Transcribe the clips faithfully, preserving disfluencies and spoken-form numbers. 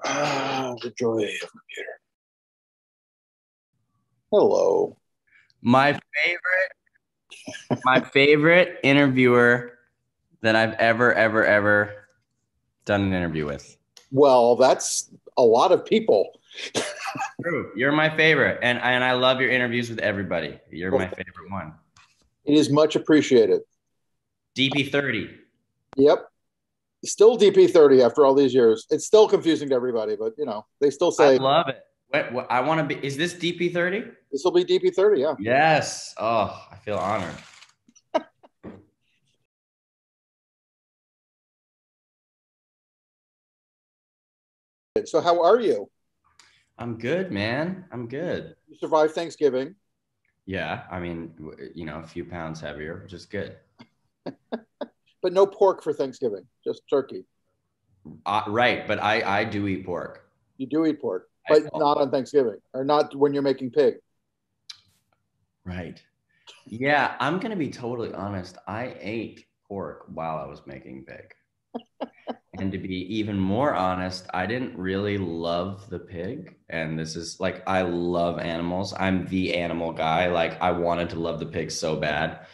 Ah, the joy of computer. Hello. My favorite, my favorite interviewer that I've ever, ever, ever done an interview with. Well, that's a lot of people. True. You're my favorite. And, and I love your interviews with everybody. You're Well, my favorite one. it is much appreciated. D P thirty. Yep. Still D P thirty after all these years. It's still confusing to everybody, but you know, they still I say love it. What, what, I want to be, is this D P thirty? this will be D P thirty. Yeah. Yes. Oh, I feel honored. So, how are you? I'm good, man. I'm good. You survived Thanksgiving, Yeah. I mean, you know, a few pounds heavier, which is good. but no pork for Thanksgiving, just turkey. Uh, right. But I, I do eat pork. You do eat pork, I, but not on Thanksgiving or not when you're making pig. right. Yeah, I'm gonna be totally honest. I ate pork while I was making pig. And to be even more honest, I didn't really love the pig. And this is like, I love animals. I'm the animal guy. Like, I wanted to love the pig so bad.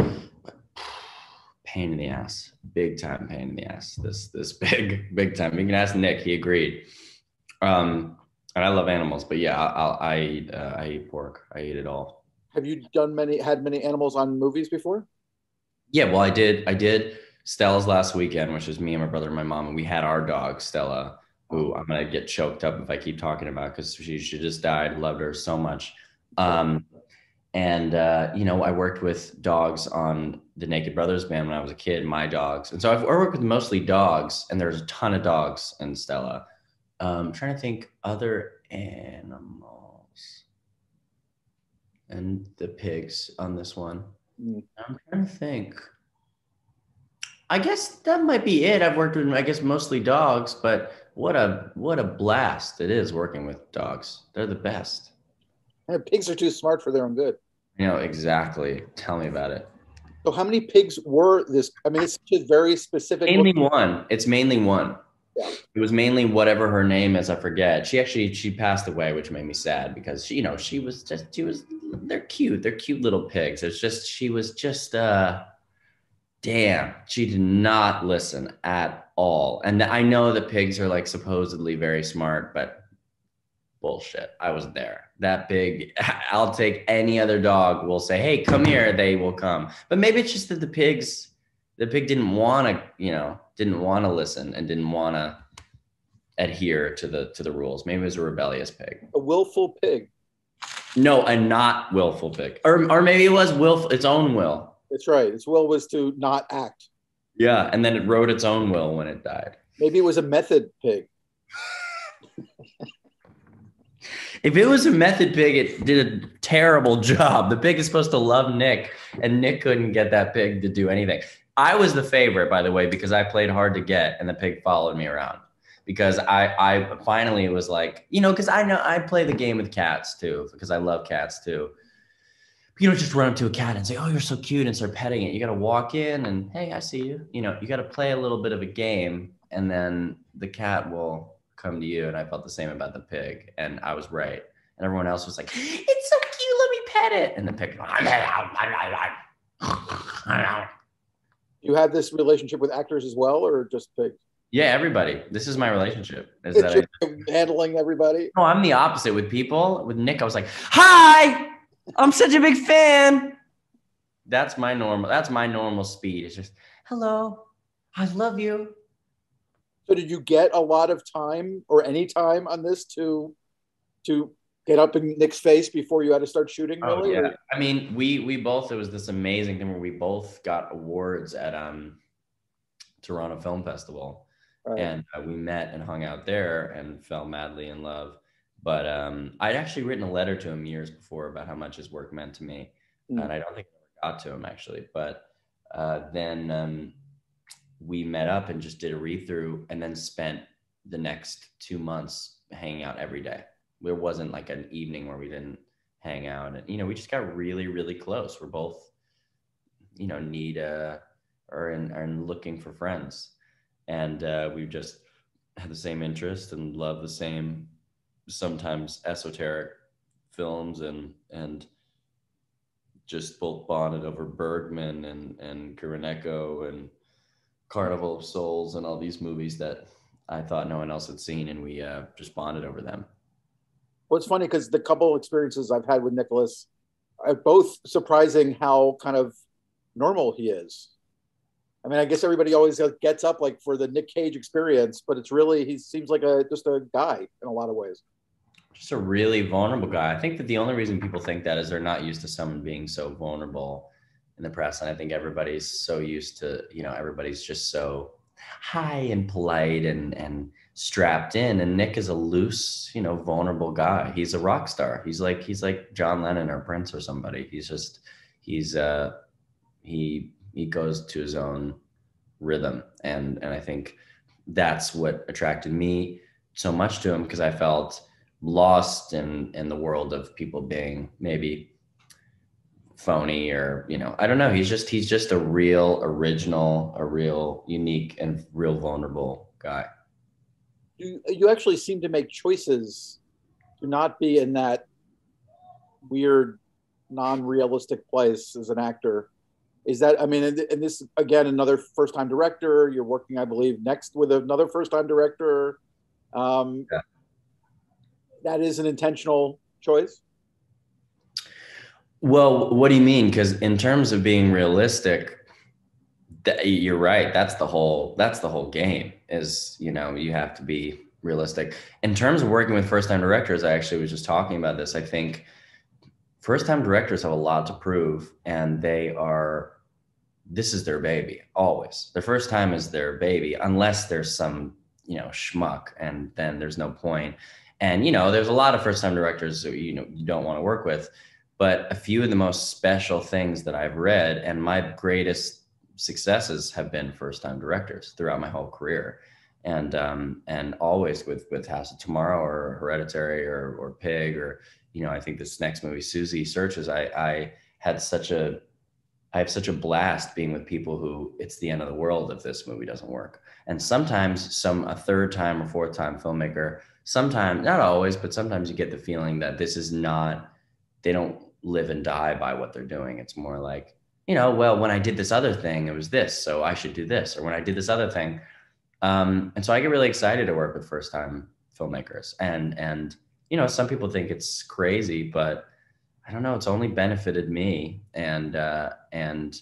Pain in the ass, big time pain in the ass. This, this big, big time. You can ask Nick, he agreed. Um, and I love animals, but yeah, I, I, I, uh, I eat pork. I eat it all. Have you done many had many animals on movies before? Yeah, well, I did. I did Stella's last weekend, which was me and my brother and my mom, and we had our dog Stella, who I'm gonna get choked up if I keep talking about because she she just died. Loved her so much. Um, and uh, you know, I worked with dogs on the Naked Brothers band when I was a kid. My dogs, and so I've I worked with mostly dogs, and there's a ton of dogs in Stella. Um, I'm trying to think other animals and the pigs on this one. Mm. I'm trying to think. I guess that might be it. I've worked with, I guess, mostly dogs, but what a what a blast it is working with dogs. They're the best. And pigs are too smart for their own good. You know, exactly. Tell me about it. So, how many pigs were this? I mean, it's such a very specific look. Mainly one. It's mainly one. Yeah. It was mainly whatever her name is. I forget. She actually she passed away, which made me sad because she, you know, she was just she was they're cute. They're cute little pigs. It's just she was just uh damn, she did not listen at all. And I know the pigs are like supposedly very smart, but bullshit. I was there. That big, I'll take any other dog will say, hey, come here. They will come. But maybe it's just that the pigs, the pig didn't want to, you know, didn't want to listen and didn't want to adhere to the to the rules. Maybe it was a rebellious pig. A willful pig. No, a not willful pig. Or or maybe it was willful, its own will. That's right. Its will was to not act. Yeah. And then it wrote its own will when it died. Maybe it was a method pig. If it was a method pig, it did a terrible job. The pig is supposed to love Nick, and Nick couldn't get that pig to do anything. I was the favorite, by the way, because I played hard to get, and the pig followed me around. Because I, I finally was like, you know, because I know I play the game with cats too, because I love cats too. You don't just run up to a cat and say, "Oh, you're so cute," and start petting it. You got to walk in and, "Hey, I see you." You know, you got to play a little bit of a game, and then the cat will come to you. And I felt the same about the pig, and I was right. And everyone else was like, "It's so cute, let me pet it." And the pig, You had this relationship with actors as well, or just pigs? yeah, everybody. This is my relationship. Is It's that just I? handling everybody. No, I'm the opposite with people. With Nick, I was like, "Hi, I'm such a big fan." That's my normal. That's my normal speed. It's just, "Hello, I love you." So, did you get a lot of time or any time on this to to get up in Nick's face before you had to start shooting? Oh Really? yeah. Or, I mean, we we both it was this amazing thing where we both got awards at um Toronto Film Festival, right. and uh, we met and hung out there and fell madly in love. But um, I'd actually written a letter to him years before about how much his work meant to me, Mm. and I don't think I ever got to him actually. But uh, then um, we met up and just did a read through, and then spent the next two months hanging out every day. There wasn't like an evening where we didn't hang out, and you know, we just got really, really close. We're both, you know, need uh, or in, are looking for friends, and uh, we just have the same interest and love the same, sometimes esoteric films, and and just both bonded over Bergman and and Kuroneko and Carnival of Souls and all these movies that I thought no one else had seen, and we uh, just bonded over them. Well, it's funny because the couple of experiences I've had with Nicholas are both surprising how kind of normal he is. I mean, I guess everybody always gets up like for the Nick Cage experience, but it's really, he seems like a just a guy in a lot of ways. Just a really vulnerable guy. I think that the only reason people think that is they're not used to someone being so vulnerable in the press. And I think everybody's so used to, you know, everybody's just so high and polite and, and strapped in. And Nick is a loose, you know, vulnerable guy. He's a rock star. He's like, he's like John Lennon or Prince or somebody. He's just, he's, uh, he, he goes to his own rhythm. And, and I think that's what attracted me so much to him, because I felt lost in, in the world of people being maybe phony, or, you know, I don't know. He's just, he's just a real original, a real unique and real vulnerable guy. You, you actually seem to make choices to not be in that weird, non-realistic place as an actor. Is that, I mean, and, and this, again, another first-time director, you're working, I believe, next with another first-time director. Um, yeah. That is an intentional choice? Well, what do you mean? Because in terms of being realistic, that, you're right. That's the whole, that's the whole game is, you know, you have to be realistic. In terms of working with first-time directors, I actually was just talking about this. I think first-time directors have a lot to prove, and they are, this is their baby, always. Their first time is their baby, unless there's some, you know, schmuck, and then there's no point. And, you know, there's a lot of first-time directors that, you know, you don't want to work with, but a few of the most special things that I've read, and my greatest successes have been first-time directors throughout my whole career. And, um, and always with, with House of Tomorrow or Hereditary or, or Pig, or, you know, I think this next movie, Susie Searches, I, I had such a, I have such a blast being with people who it's the end of the world if this movie doesn't work. And sometimes some, a third time or fourth time filmmaker, sometimes, not always, but sometimes you get the feeling that this is not, they don't live and die by what they're doing. It's more like, you know, well, when I did this other thing, it was this, so I should do this. Or when I did this other thing. Um, and so I get really excited to work with first time filmmakers. And, and, you know, some people think it's crazy, but I don't know, it's only benefited me. And, uh, and,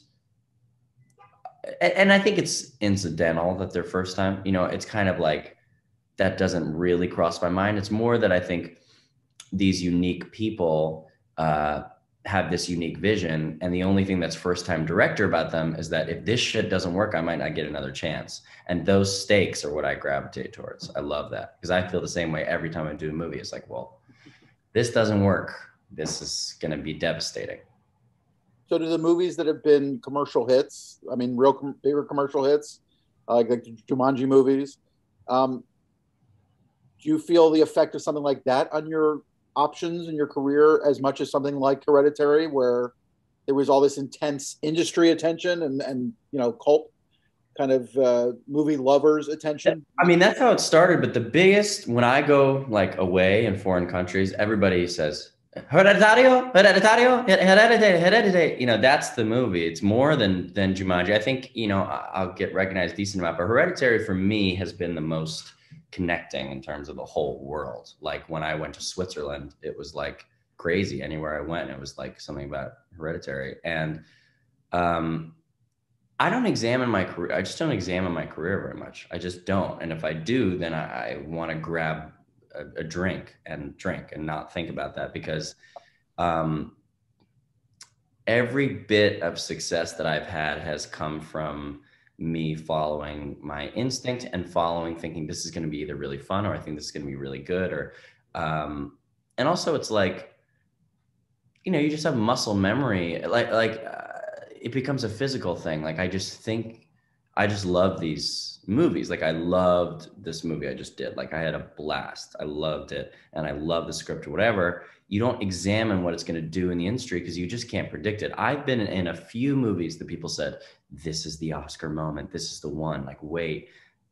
and I think it's incidental that they're first time, you know, it's kind of like, that doesn't really cross my mind. It's more that I think these unique people, uh, have this unique vision. And the only thing that's first time director about them is that if this shit doesn't work, I might not get another chance. And those stakes are what I gravitate towards. I love that, because I feel the same way every time I do a movie. It's like, well, this doesn't work. This is going to be devastating. So do the movies that have been commercial hits, I mean, real com- favorite commercial hits, uh, like the Jumanji movies, um, do you feel the effect of something like that on your options in your career as much as something like Hereditary, where there was all this intense industry attention and, and you know, cult kind of uh, movie lovers attention? I mean, that's how it started. But the biggest, when I go like away in foreign countries, everybody says, Hereditario, Hereditario, Hereditary, Hereditary. You know, that's the movie. It's more than, than Jumanji. I think, you know, I'll get recognized decent amount, but Hereditary for me has been the most connecting in terms of the whole world. Like when I went to Switzerland, it was like crazy. Anywhere I went, it was like something about Hereditary. And um, I don't examine my career. I just don't examine my career very much. I just don't. And if I do, then I, I want to grab a, a drink and drink and not think about that, because um, every bit of success that I've had has come from me following my instinct and following thinking this is going to be either really fun, or I think this is going to be really good, or um and also it's like, you know, you just have muscle memory, like like uh, it becomes a physical thing. Like I just think I just love these movies. Like I loved this movie I just did. Like I had a blast. I loved it, and I love the script or whatever. You don't examine what it's going to do in the industry because you just can't predict it. I've been in a few movies that people said, this is the Oscar moment. This is the one. Like, wait,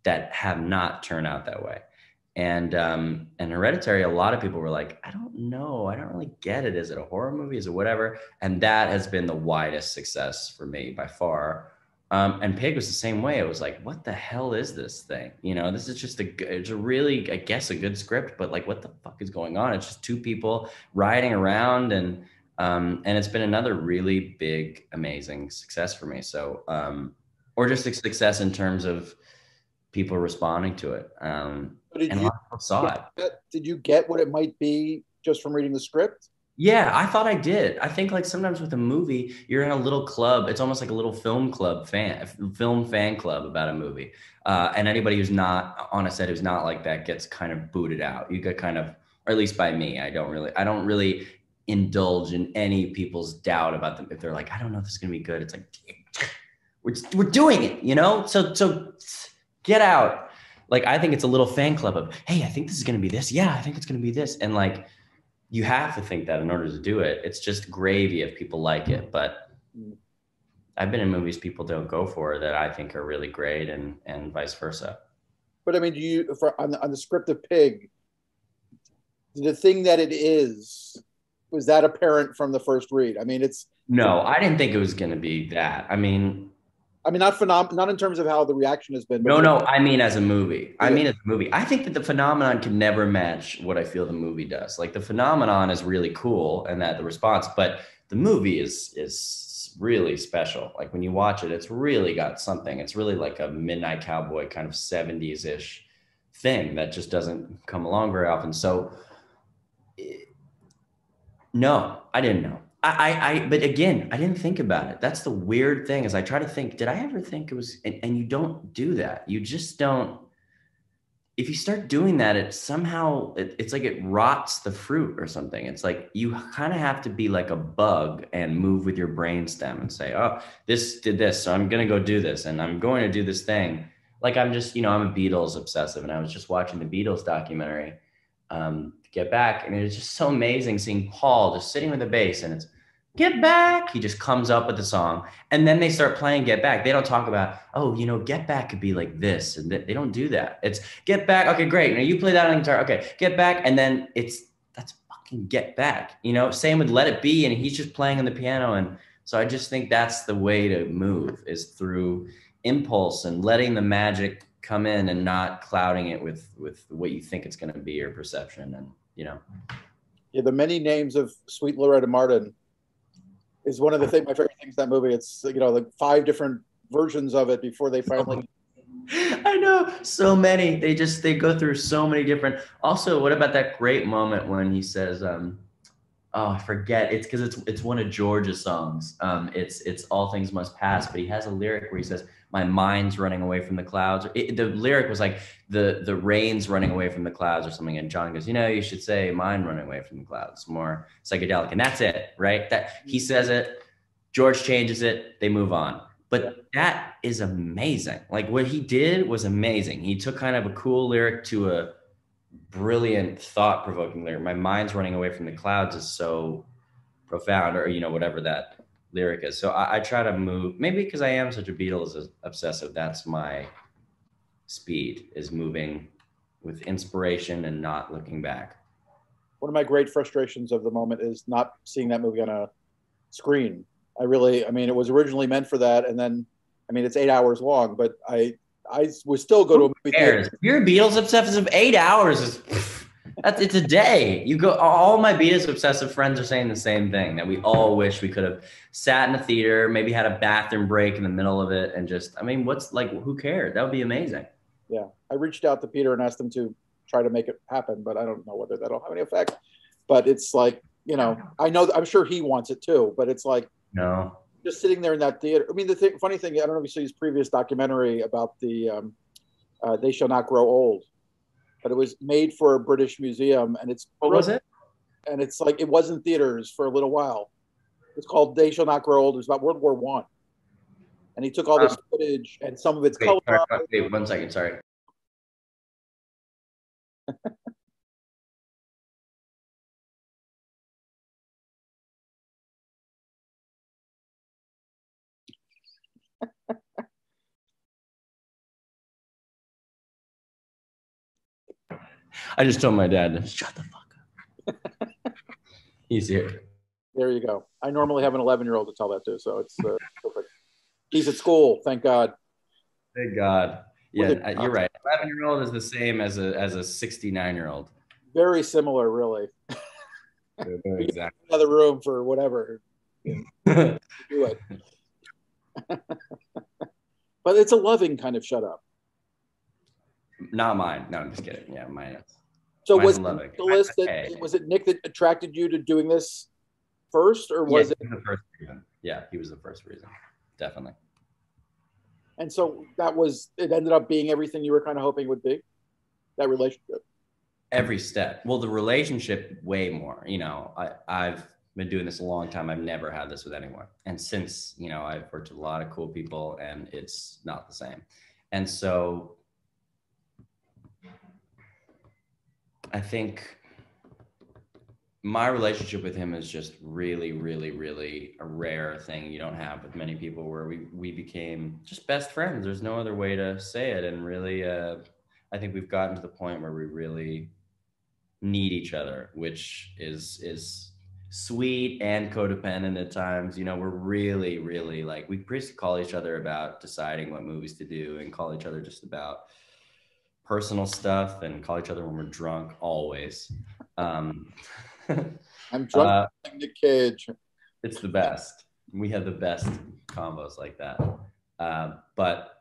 that have not turned out that way. And um, and Hereditary, a lot of people were like, I don't know, I don't really get it. Is it a horror movie? Is it whatever? And that has been the widest success for me by far. Um, and Pig was the same way. It was like, what the hell is this thing? You know, this is just a, it's a really, I guess, a good script, but like, what the fuck is going on? It's just two people riding around, and um, and it's been another really big, amazing success for me. So, um, or just a success in terms of people responding to it. Um, Did and a you lot of people saw it. get, did you get what it might be just from reading the script? Yeah, I thought I did. I think like sometimes with a movie, you're in a little club. It's almost like a little film club fan, film fan club about a movie. Uh, and anybody who's not on a set who's not like that gets kind of booted out. You get kind of, or at least by me, I don't really, I don't really indulge in any people's doubt about them. If they're like, I don't know if this is gonna be good. It's like, we're we're doing it, you know. So so get out. Like I think it's a little fan club of, hey, I think this is gonna be this. Yeah, I think it's gonna be this, and like. You have to think that in order to do it. It's just gravy if people like it. But I've been in movies people don't go for that I think are really great, and and vice versa. But I mean, do you for, on the, on the script of Pig, the thing that it is, was that apparent from the first read? I mean, it's No, I didn't think it was going to be that. I mean, I mean, not phenom- not in terms of how the reaction has been. But no, no, I mean as a movie. I Yeah. mean as a movie. I think that the phenomenon can never match what I feel the movie does. Like the phenomenon is really cool, and that the response, but the movie is is really special. Like when you watch it, it's really got something. It's really like a Midnight Cowboy kind of seventies-ish thing that just doesn't come along very often. So no, I didn't know. I, I, I, but again, I didn't think about it. That's the weird thing is I try to think, did I ever think it was, and, and you don't do that. You just don't, if you start doing that, it somehow, it, it's like it rots the fruit or something. It's like, you kind of have to be like a bug and move with your brainstem and say, oh, this did this. So I'm going to go do this. And I'm going to do this thing. Like I'm just, you know, I'm a Beatles obsessive, and I was just watching the Beatles documentary, um, Get Back. And it was just so amazing seeing Paul just sitting with the bass, and it's Get Back. He just comes up with the song, and then they start playing Get Back. They don't talk about, oh, you know, Get Back could be like this. And they don't do that. It's Get Back. Okay, great. Now you play that on the guitar. Okay, Get Back. And then it's, that's fucking Get Back. You know, same with Let It Be. And he's just playing on the piano. And so I just think that's the way to move, is through impulse and letting the magic come in and not clouding it with with what you think it's going to be, your perception. And you know, yeah, the many names of Sweet Loretta Martin is one of the thing, my favorite things in that movie. It's, you know, like five different versions of it before they finally. I know, so many. They just they go through so many different. Also, what about that great moment when he says, um, oh, I forget. It's because it's it's one of George's songs. Um, it's it's All Things Must Pass, but he has a lyric where he says, "My mind's running away from the clouds." It, the lyric was like the the rain's running away from the clouds or something. And John goes, "You know, you should say mind running away from the clouds." More psychedelic, and that's it, right? That he says it. George changes it. They move on. But that is amazing. Like what he did was amazing. He took kind of a cool lyric to a brilliant, thought-provoking lyric. My mind's running away from the clouds is so profound, or you know, whatever that lyric is. So I, I try to move, maybe because I am such a Beatles obsessive. That's my speed, is moving with inspiration and not looking back. One of my great frustrations of the moment is not seeing that movie on a screen. I really, I mean, it was originally meant for that, and then, I mean, it's eight hours long, but I, I would still go to a movie theater. If you're a Beatles obsessive, eight hours is that's it's a day. You go. All my Beatles obsessive friends are saying the same thing, that we all wish we could have sat in a theater, maybe had a bathroom break in the middle of it, and just, I mean, what's like, who cares? That would be amazing. Yeah, I reached out to Peter and asked him to try to make it happen, but I don't know whether that'll have any effect. But it's like, you know, I know, I'm sure he wants it too, but it's like, no, just sitting there in that theater. I mean, the thing, funny thing, I don't know if you saw his previous documentary about the um, uh, They Shall Not Grow Old, but it was made for a British museum, and it's what was it? And it's like, it was in theaters for a little while. It's called They Shall Not Grow Old. It was about World War One, and he took all this um, footage and some of it's wait, color. Sorry, wait, one second, sorry. I just told my dad to shut the fuck up. He's here. There you go. I normally have an eleven-year-old to tell that to, so it's uh, perfect. He's at school, thank God. Thank God. Yeah, you're right. eleven-year-old is the same as a as a sixty-nine-year-old. Very similar, really. Exactly. Another room for whatever. You know, do it. But it's a loving kind of shut up. Not mine. No, I'm just kidding. Yeah, mine. So Mine's was it, loving. the list that, Hey. was it Nick that attracted you to doing this first, or was yeah, it the first reason? Yeah, he was the first reason, definitely. And so that was, it ended up being everything you were kind of hoping it would be, that relationship. Every step. Well, the relationship way more. You know, I, I've been doing this a long time. I've never had this with anyone. And since, you know, I've worked with a lot of cool people and it's not the same. And so I think my relationship with him is just really, really, really a rare thing you don't have with many people, where we, we became just best friends. There's no other way to say it. And really, uh, I think we've gotten to the point where we really need each other, which is, is sweet and codependent at times. You know, we're really, really like, we used to call each other about deciding what movies to do, and call each other just about personal stuff, and call each other when we're drunk, always. Um, I'm drunk uh, like Nick Cage. It's the best. We have the best combos like that. Uh, but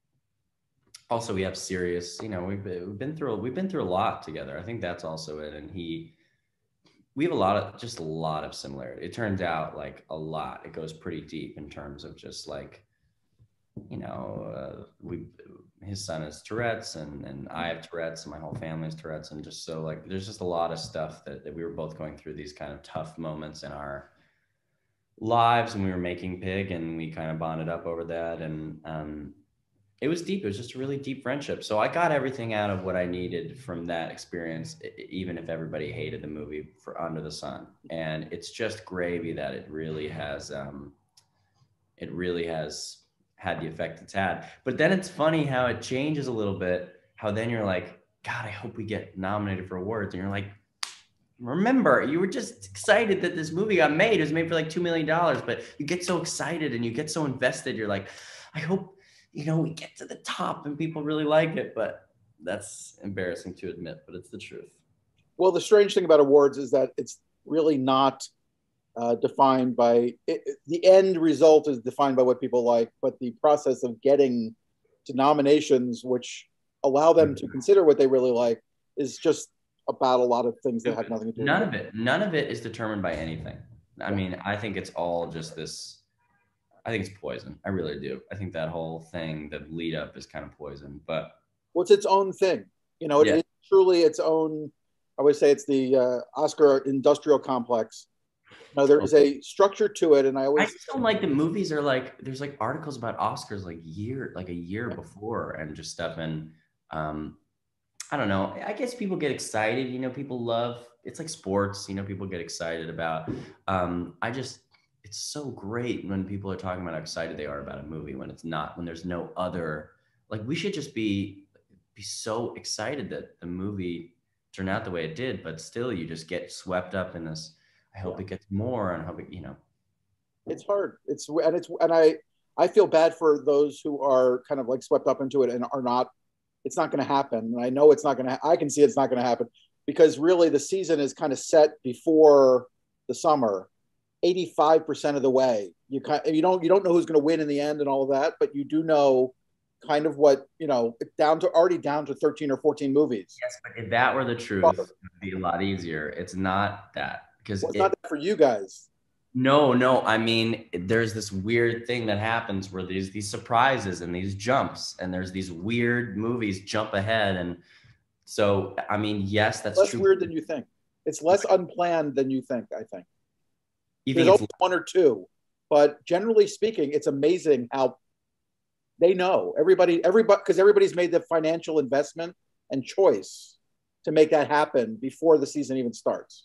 also we have serious, you know, we've been, we've been through, we've been through a lot together. I think that's also it. And he, we have a lot of, just a lot of similarity. It turns out like a lot, it goes pretty deep in terms of just like, you know, uh, we, his son has Tourette's, and, and I have Tourette's, and my whole family has Tourette's. And just so like, there's just a lot of stuff that, that we were both going through, these kind of tough moments in our lives when we were making Pig, and we kind of bonded up over that. And um, it was deep. It was just a really deep friendship. So I got everything out of what I needed from that experience, even if everybody hated the movie, for Under the Sun. And it's just gravy that it really has, um, it really has had the effect it's had. But then it's funny how it changes a little bit, how then you're like, God, I hope we get nominated for awards. And you're like, remember, you were just excited that this movie got made. It was made for like two million dollars, but you get so excited and you get so invested. You're like, I hope, you know, we get to the top and people really like it. But that's embarrassing to admit, but it's the truth. Well, the strange thing about awards is that it's really not uh, defined by, it, the end result is defined by what people like, but the process of getting to nominations, which allow them to consider what they really like, is just about a lot of things that have nothing to do with it. None of it. None of it is determined by anything. I mean, I think it's all just this, I think it's poison. I really do. I think that whole thing, the lead up, is kind of poison, but. Well, it's its own thing. You know, Yeah. it is truly its own, I would say it's the uh, Oscar industrial complex. No, there is a structure to it, and I always. I just don't like the movies are like, there's like articles about Oscars like year, like a year before, and just stuff. And um, I don't know. I guess people get excited. You know, people love. It's like sports. You know, people get excited about. Um, I just, it's so great when people are talking about how excited they are about a movie, when it's not, when there's no other. Like, we should just be be so excited that the movie turned out the way it did, but still, you just get swept up in this. I hope yeah. it gets more, and hope it, you know. It's hard. It's and it's and I I feel bad for those who are kind of like swept up into it and are not. It's not going to happen. And I know it's not going to. Ha- I can see it's not going to happen, because really the season is kind of set before the summer, eighty-five percent of the way. You kind you don't you don't know who's going to win in the end and all of that, but you do know kind of what, you know, down to already down to thirteen or fourteen movies. Yes, but if that were the truth, it would be a lot easier. It's not that. Because well, it's it, not that for you guys. No, no. I mean, there's this weird thing that happens where there's these surprises and these jumps, and there's these weird movies jump ahead. And so, I mean, yes, that's less true. weird than you think. It's less unplanned than you think, I think. You There's think only one or two, but generally speaking, it's amazing how they know everybody, everybody, because everybody's made the financial investment and choice to make that happen before the season even starts.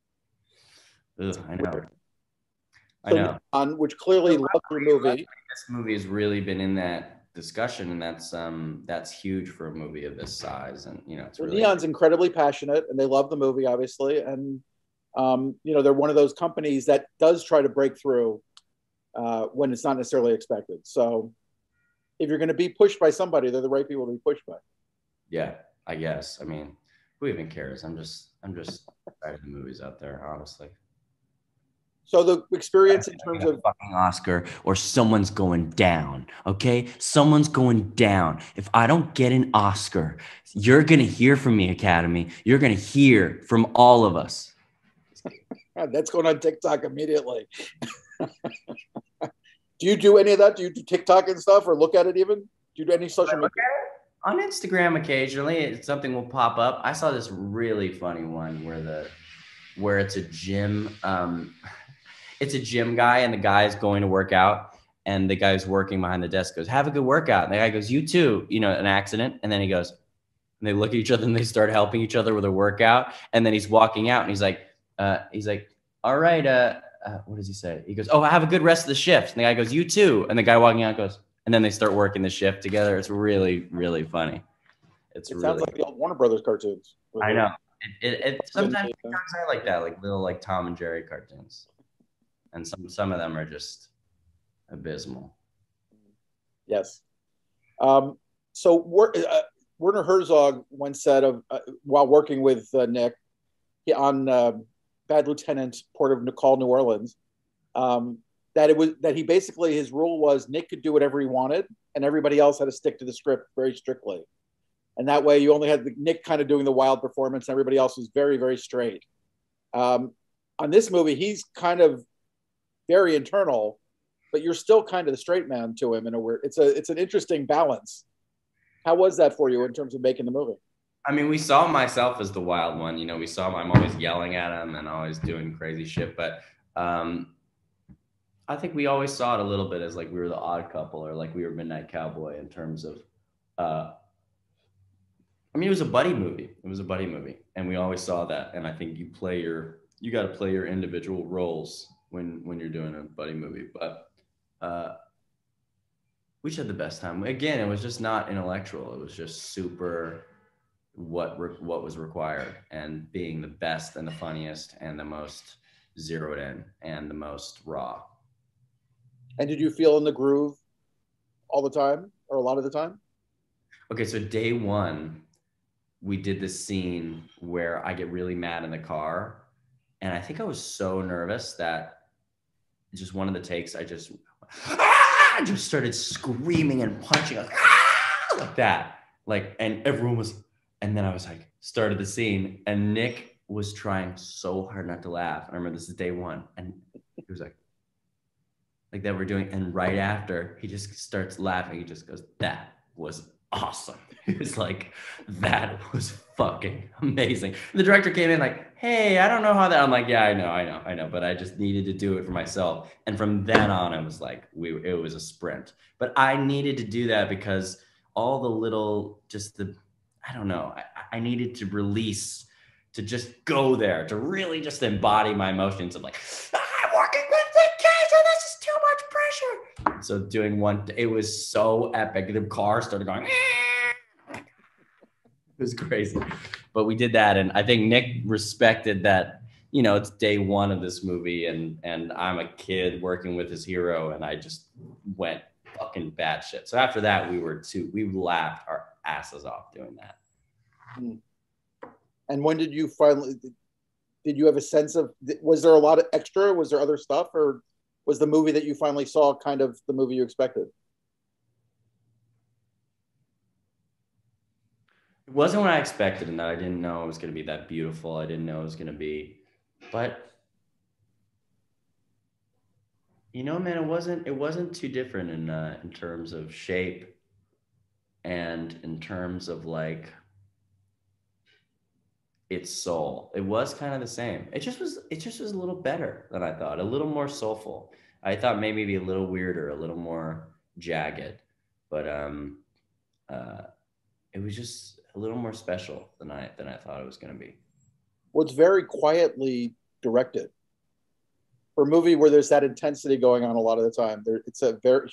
Ugh, I know. So I know. Leon, which clearly loves your movie. This movie has really been in that discussion, and that's um that's huge for a movie of this size. And you know, it's Well, really Neon's incredibly passionate, and they love the movie, obviously, and um, you know, they're one of those companies that does try to break through uh, when it's not necessarily expected. So, if you're going to be pushed by somebody, they're the right people to be pushed by. yeah, I guess. I mean, who even cares? I'm just I'm just excited the movies out there, honestly. So the experience in terms of fucking Oscar, or someone's going down. Okay, someone's going down. If I don't get an Oscar, you're gonna hear from me, Academy. You're gonna hear from all of us. that's going on TikTok immediately. Do you do any of that? Do you do TikTok and stuff, or look at it even? Do you do any social media? On Instagram occasionally, something will pop up. I saw this really funny one where the where it's a gym. Um, it's a gym guy, and the guy is going to work out, and the guy who's working behind the desk goes, "Have a good workout." And the guy goes, "You too." You know, an accident, and then he goes, and they look at each other, and they start helping each other with a workout. And then he's walking out, and he's like, uh, he's like, "All right, uh, uh, what does he say?" He goes, "Oh, have a good rest of the shift." And the guy goes, "You too." And the guy walking out goes, and then they start working the shift together. It's really, really funny. It's it really sounds like the old Warner Brothers cartoons. I know. It, it, it sometimes are like that, like little like Tom and Jerry cartoons, and some some of them are just abysmal. Yes. Um, so uh, Werner Herzog once said of uh, while working with uh, Nick he, on uh, Bad Lieutenant, Port of Call, New Orleans, um, that it was that he basically his rule was Nick could do whatever he wanted, and everybody else had to stick to the script very strictly. And that way, you only had the, Nick kind of doing the wild performance, and everybody else was very, very straight. Um, on this movie, he's kind of very internal, but you're still kind of the straight man to him in a weird. It's a it's an interesting balance. How was that for you in terms of making the movie? I mean, we saw myself as the wild one. You know, we saw him. I'm always yelling at him and always doing crazy shit. But um, I think we always saw it a little bit as like we were the odd couple, or like we were Midnight Cowboy in terms of. Uh, I mean, it was a buddy movie. It was a buddy movie, and we always saw that. And I think you play your, you got to play your individual roles when when you're doing a buddy movie. But uh, we just had the best time. Again, it was just not intellectual. It was just super what re- what was required, and being the best and the funniest and the most zeroed in and the most raw. And did you feel in the groove all the time, or a lot of the time? Okay, so day one, we did this scene where I get really mad in the car. And I think I was so nervous that just one of the takes, I just, ah! just started screaming and punching like, ah! like that. Like, and everyone was, and then I was like, started the scene, and Nick was trying so hard not to laugh. I remember this is day one. And he was like, like that we're doing. And right after, he just starts laughing. He just goes, "That was awesome." He was like, "That was fucking amazing." The director came in like, "Hey, I don't know how that." I'm like, "Yeah, I know, I know, I know." But I just needed to do it for myself. And from then on, it was like, we, it was a sprint. But I needed to do that because all the little, just the, I don't know, I, I needed to release, to just go there, to really just embody my emotions of like, I'm working with the kids and this is too much pressure. So doing one, it was so epic. The car started going, it was crazy. But we did that. And I think Nick respected that, you know, it's day one of this movie, and and I'm a kid working with his hero, and I just went fucking batshit. So after that, we were too, we laughed our asses off doing that. And when did you finally, did you have a sense of, was there a lot of extra? Was there other stuff? Or was the movie that you finally saw kind of the movie you expected? It wasn't what I expected, and that I didn't know it was going to be that beautiful. I didn't know it was going to be, but you know, man, it wasn't, it wasn't too different in, uh, in terms of shape and in terms of like its soul. It was kind of the same. It just was, it just was a little better than I thought, a little more soulful. I thought maybe be a little weirder, a little more jagged, but, um, uh, it was just a little more special than I, than I thought it was going to be. Well, it's very quietly directed. For a movie where there's that intensity going on a lot of the time, there, it's a very,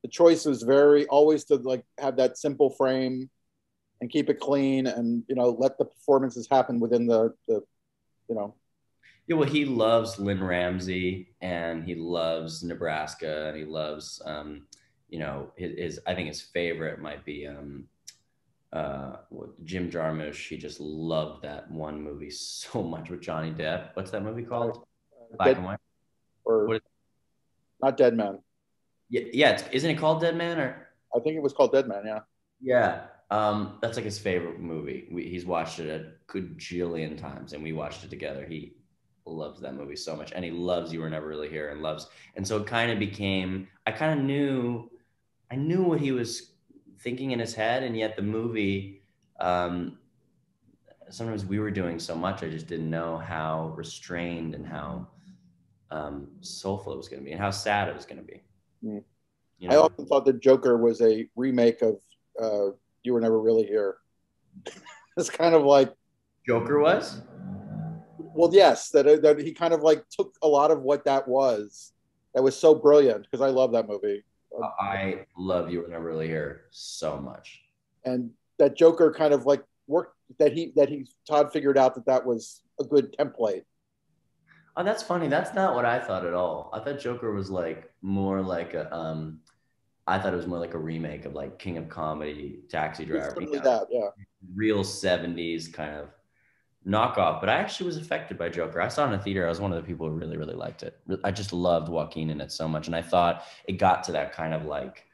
the choice is very always to like have that simple frame and keep it clean, and you know let the performances happen within the the you know. Yeah, well, he loves Lynn Ramsey and he loves Nebraska and he loves, um, you know, his, his I think his favorite might be um, uh, Jim Jarmusch. He just loved that one movie so much with Johnny Depp. What's that movie called? Uh, Black dead and White. or What is, not Dead Man. yeah, yeah. It's, isn't it called Dead Man or? I think it was called Dead Man. Yeah. Yeah. Um, that's like his favorite movie. We, he's watched it a gajillion times, and we watched it together. He loves that movie so much, and he loves You Were Never Really Here, and loves. And so it kind of became. I kind of knew, I knew what he was thinking in his head, and yet the movie. Um, sometimes we were doing so much, I just didn't know how restrained and how um, soulful it was going to be, and how sad it was going to be. Mm. You I know. often thought that Joker was a remake of uh, You Were Never Really Here. It's kind of like, Joker was. well, yes, that that he kind of like took a lot of what that was. That was so brilliant because I love that movie, uh, I love You Were Never Really Here so much. and that Joker kind of like worked that he that he Todd figured out that that was a good template. Oh, that's funny. That's not what I thought at all. I thought Joker was like more like a um I thought it was more like a remake of like King of Comedy, Taxi It's Driver, you certainly know, that, yeah. real seventies kind of knockoff. But I actually was affected by Joker. I saw it in a theater. I was one of the people who really, really liked it. I just loved Joaquin in it so much. And I thought it got to that kind of like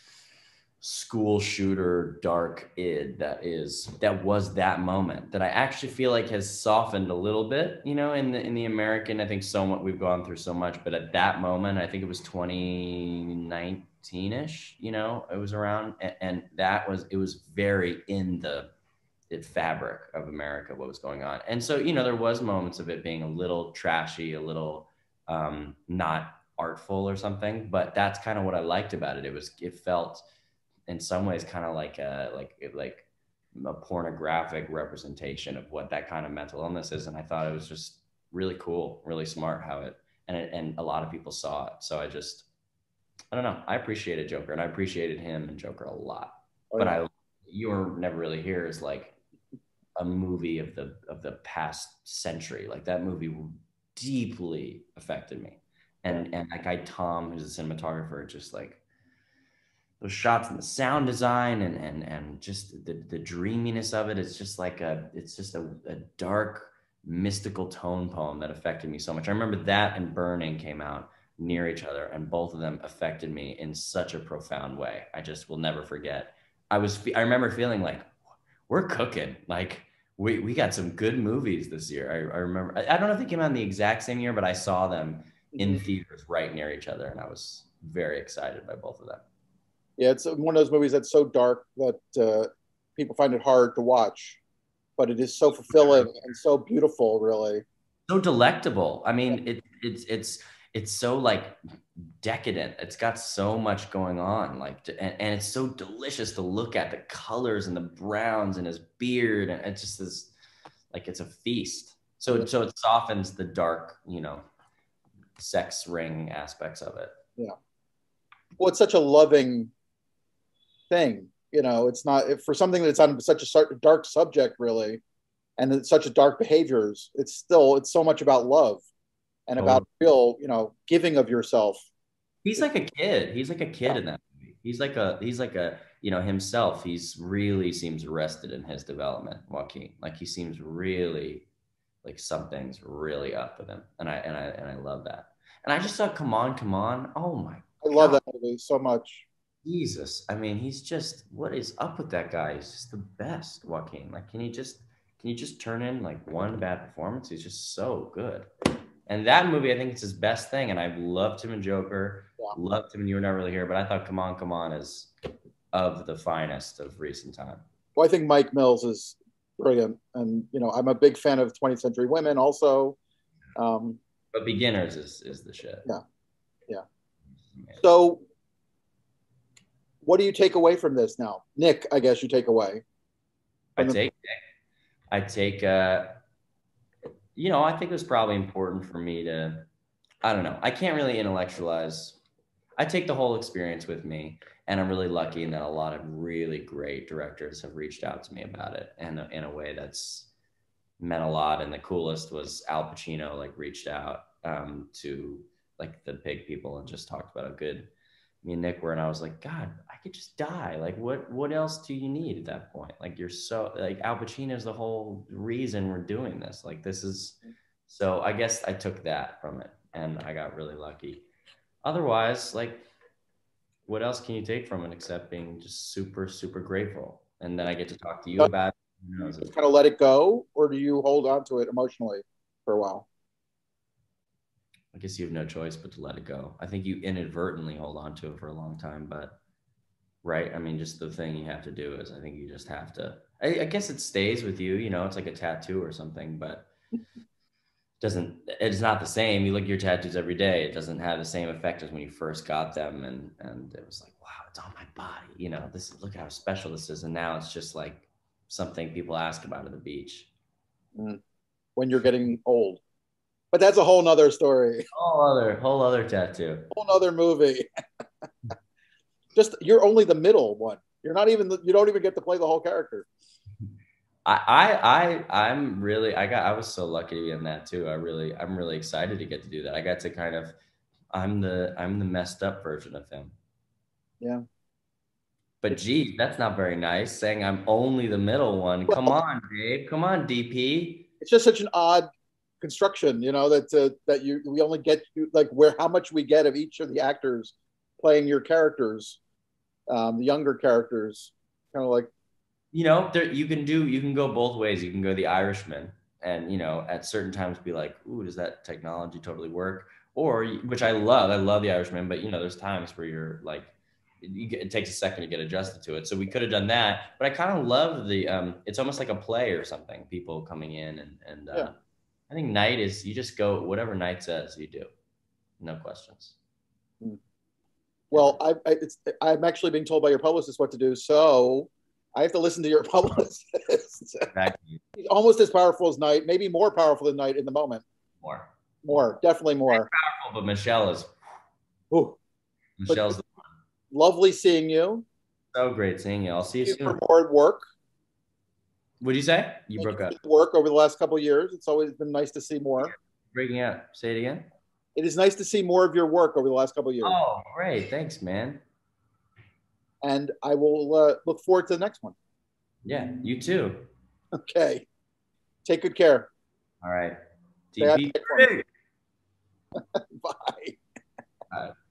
school shooter dark id that is that was that moment that I actually feel like has softened a little bit, you know, in the in the American. I think so much we've gone through so much, but at that moment, I think it was twenty nineteen-ish, you know, it was around, and, and that was it was very in the it fabric of America, what was going on. And so, you know, there was moments of it being a little trashy, a little um not artful or something, but that's kind of what I liked about it. It was it felt in some ways kind of like a like like a pornographic representation of what that kind of mental illness is, and I thought it was just really cool, really smart how it and it, and a lot of people saw it. So I just I don't know, I appreciated Joker, and I appreciated him and Joker a lot. Oh, But yeah. I You Were Never Really Here is like a movie of the of the past century. Like that movie deeply affected me, and Yeah. and that guy Tom, who's a cinematographer, just like those shots and the sound design and and and just the the dreaminess of it. It's just like a it's just a, a dark mystical tone poem that affected me so much. I remember that and Burning came out near each other, and both of them affected me in such a profound way. I just will never forget. I was I remember feeling like we're cooking. Like we we got some good movies this year. I, I remember I, I don't know if they came out in the exact same year, but I saw them in Mhm. theaters right near each other, and I was very excited by both of them. Yeah, it's one of those movies that's so dark that uh, people find it hard to watch, but it is so fulfilling and so beautiful, really. So delectable. I mean, it, it's it's it's so like decadent. It's got so much going on, like, and, and it's so delicious to look at the colors and the browns in his beard, and it just is like it's a feast. So so it softens the dark, you know, sex ring aspects of it. Yeah. Well, it's such a loving thing. You know, it's not for something that's on such a dark subject, really, and it's such a dark behaviors. It's still it's so much about love and about Totally. real, you know, giving of yourself. He's like a kid. He's like a kid Yeah. in that movie. He's like a he's like a you know himself. He's really seems arrested in his development, Joaquin. Like he seems really like something's really up with him, and I and I and I love that. And I just saw Come On, Come On. Oh my I love God, that movie so much. Jesus! I mean, he's just what is up with that guy? He's just the best, Joaquin. Like, can you just can you just turn in like one bad performance? He's just so good. And that movie, I think it's his best thing. And I've loved him in Joker, Yeah. loved him, and You Were Never Really Here. But I thought Come On, Come On is of the finest of recent time. Well, I think Mike Mills is brilliant, and you know, I'm a big fan of twentieth Century Women, also. Um, But Beginners is is the shit. yeah, yeah. So, what do you take away from this now, Nick? I guess you take away. I From the, take I take uh you know, I think it was probably important for me to I don't know. I can't really intellectualize I take the whole experience with me, and I'm really lucky in that a lot of really great directors have reached out to me about it, and in a way that's meant a lot. And the coolest was Al Pacino, like reached out um, to like the big people and just talked about how good me and Nick were. And I was like, God, I could just die. Like, what, what else do you need at that point? Like, you're so like Al Pacino's the whole reason we're doing this. Like, this is, so I guess I took that from it and I got really lucky. Otherwise, like, what else can you take from it except being just super, super grateful? And then I get to talk to you So about it. you just kind of let it go, or do you hold on to it emotionally for a while? I guess you have no choice but to let it go. I think you inadvertently hold on to it for a long time, but right. I mean, just the thing you have to do is I think you just have to, I, I guess it stays with you, you know, it's like a tattoo or something, but doesn't, it's not the same. You look at your tattoos every day. It doesn't have the same effect as when you first got them. And, and it was like, wow, it's on my body. You know, this, look how special this is. And now it's just like something people ask about at the beach. Mm. When you're getting old. But that's a whole nother story. Whole other, whole other tattoo. Whole nother movie. Just, you're only the middle one. You're not even, the, you don't even get to play the whole character. I, I, I, I'm really, I got, I was so lucky to be in that too. I really, I'm really excited to get to do that. I got to kind of, I'm the, I'm the messed up version of him. Yeah. But geez, that's not very nice saying I'm only the middle one. Come Well, on, Dave. Come on, D P. it's just such an odd construction, you know, that uh, that you we only get like where how much we get of each of the actors playing your characters, um, the younger characters, kind of like, You know, there, you can do, you can go both ways. You can go the Irishman and, you know, at certain times be like, ooh, does that technology totally work? Or, which I love, I love the Irishman, but, you know, there's times where you're like, you get, it takes a second to get adjusted to it. So we could have done that, but I kind of love the, um, it's almost like a play or something, people coming in and, and uh, yeah. I think Night is, you just go, whatever Night says, you do. No questions. Well, I, I it's I'm actually being told by your publicist what to do, so I have to listen to your publicist. Exactly. He's almost as powerful as Knight, maybe more powerful than Knight in the moment. More. More, definitely more. Powerful, but Michelle is, Ooh. Michelle's But lovely seeing you. so great seeing you. I'll see you Thank you soon. for more work. What did you say? You Thank broke you up. for the work over the last couple of years. It's always been nice to see more. Breaking up. Say it again. It is nice to see more of your work over the last couple of years. Oh, great. Thanks, man. And I will uh, look forward to the next one. Yeah, you too. Okay. Take good care. All right. Stay out T P. of the- Bye. All right.